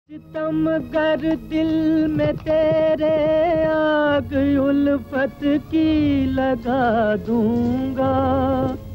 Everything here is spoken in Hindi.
सितमगर दिल में तेरे आग उल्फत की लगा दूंगा।